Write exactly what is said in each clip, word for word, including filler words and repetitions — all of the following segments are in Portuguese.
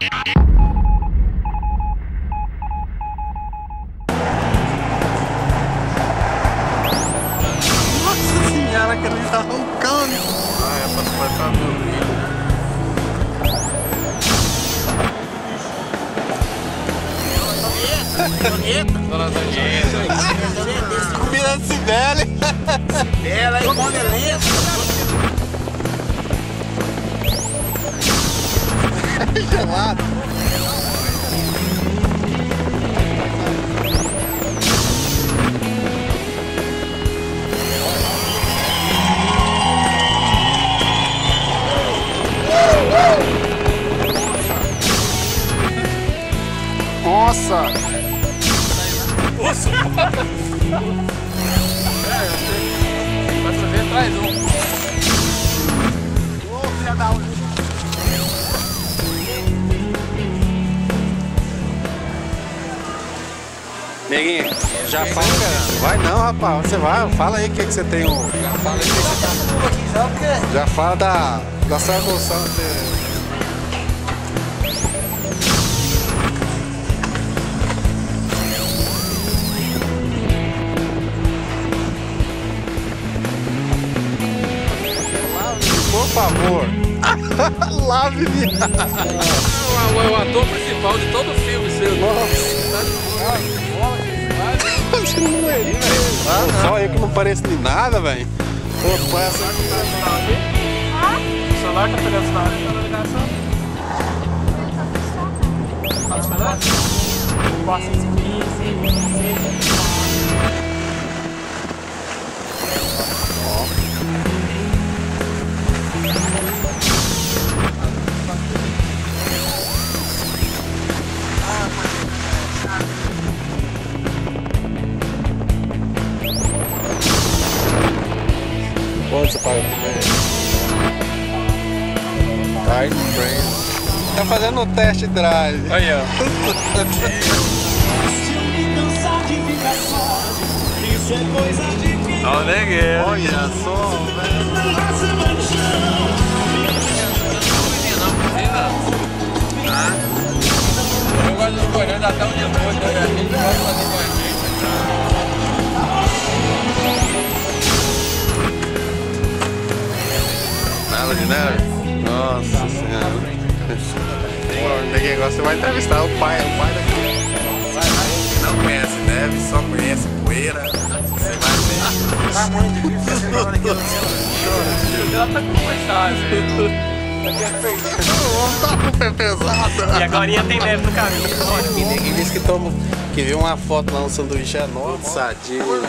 Nossa senhora, que ele tá roncando. Ah, é pra vai pra dormir. Dona Antonieta. Comida de Sibeli. Ela é igual Gelado. Nossa! Nossa! Vai fazer atrás um. Ô, filha da onde? Neguinho, já fala, vai não, rapaz, você vai, fala aí o que, que você tem. Um... Já fala aí que você tá. Aqui já o quê? Já fala da, da sua emoção. Você... Por favor, lave-me. É o ator principal de todo o filme, seu. Você não é ele, velho. Só eu que não pareço nem nada, velho. Pô, põe essa. O celular tá pegando sinal, tá na ligação? Tá esperando? Passa esse aqui, Onde você paga primeiro? Carne Frame. Tá fazendo o test drive. Aí, ó. Ó, neguei. Olha só, velho. Eu gosto de correr até o dia dois, né? A gente pode fazer com a gente. Nada de neve? Nossa senhora. Ninguém gosta, você vai entrevistar o pai, o pai daqui. Não conhece neve, só conhece poeira. Você vai ver. tá muito difícil você agora aqui. Ela tá com mensagem. O homem tá com o pé pesado. E agora tem neve no caminho. E ninguém disse que, toma, que viu uma foto lá no sanduíche enorme, sadio.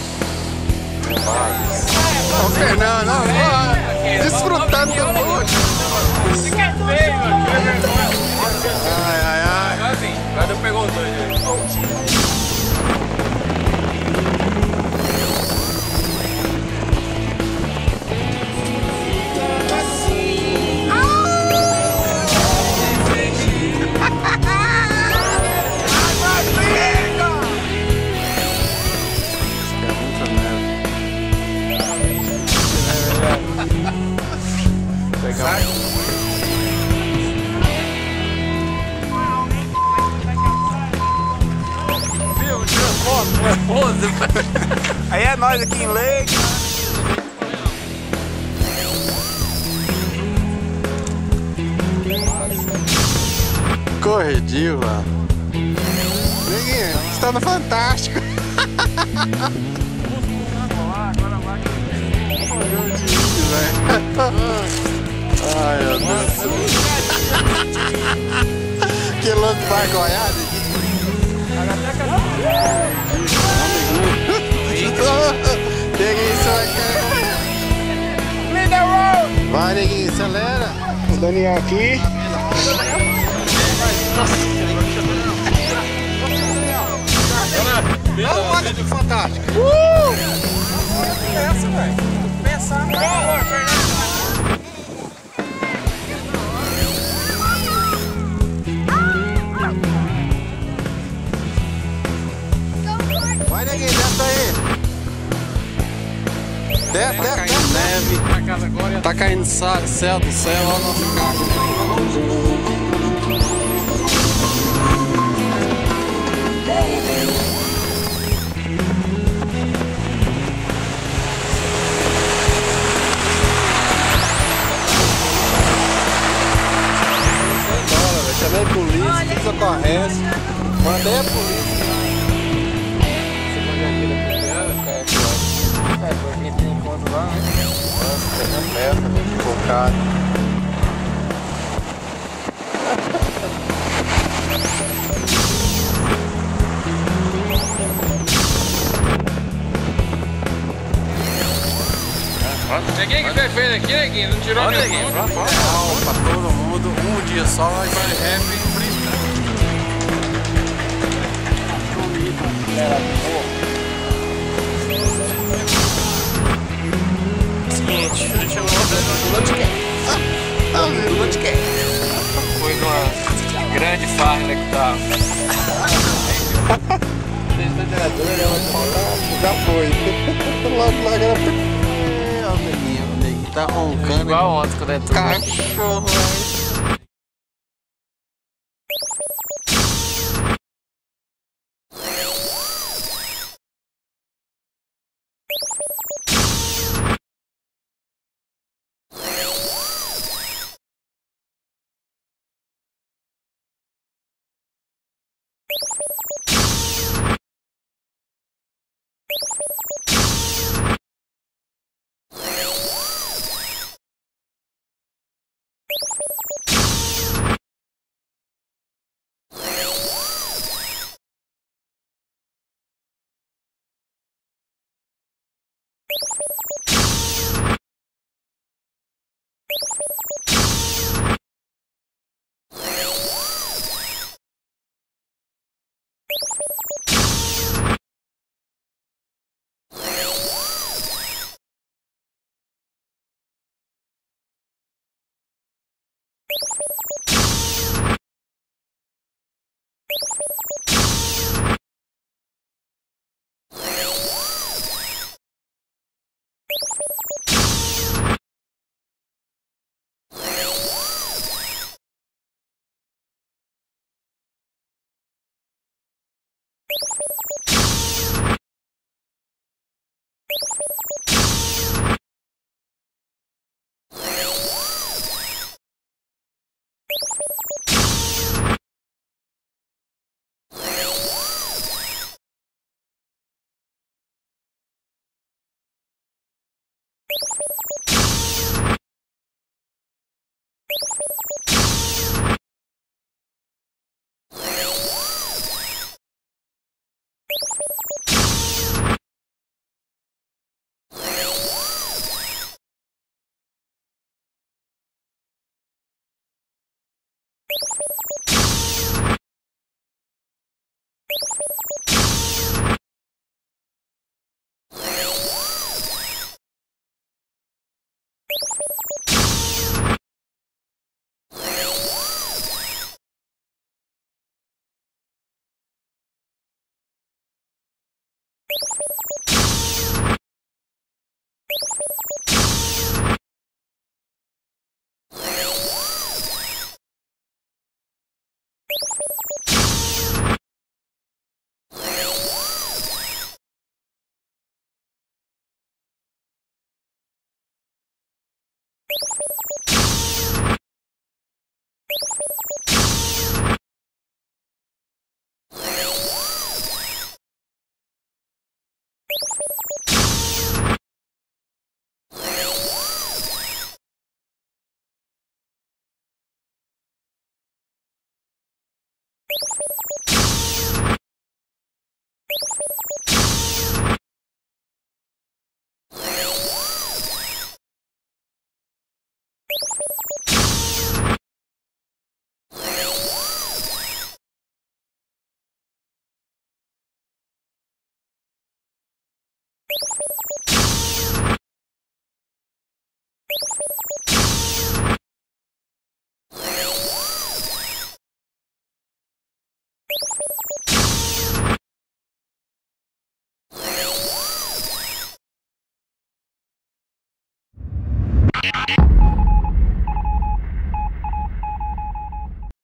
Não, Fernando, não, não. Desfrutando do mundo. Fica feio, mano. Ai, ai, ai. Agora sim, agora eu pegou os dois aí. Aí é nós aqui em Lake. Corrediva. Neguinho, você tá no Fantástico. Ai, meu Deus. Que louco vai goiar, Neguinho, você vai querer. Vai, Neguinho, acelera. O Daniel aqui. Olha o óleo do Fantástico. Uh! Essa, velho. Pensar. Vai, Neguinho, desce aí. Desce, desce, desce. Neve. Pra casa agora. Tá caindo céu do céu, olha o nosso carro. ocorrência. Mandei a polícia. Você pode aqui da primeira, cara. É, foi quem tem encontro lá, né? Nossa, tem uma festa, né? Focado. Neguinho que tá feito aqui, Neguinho? Não tirou Olha, ninguém? pra todo mundo, um dia só e vai rap Seguinte, a gente chegou no Lutcast. Foi numa grande farra que tava. Já foi. Logo, logo era. É, o neguinho, o neguinho tá roncando. Igual ontem quando entrou. Cachorro,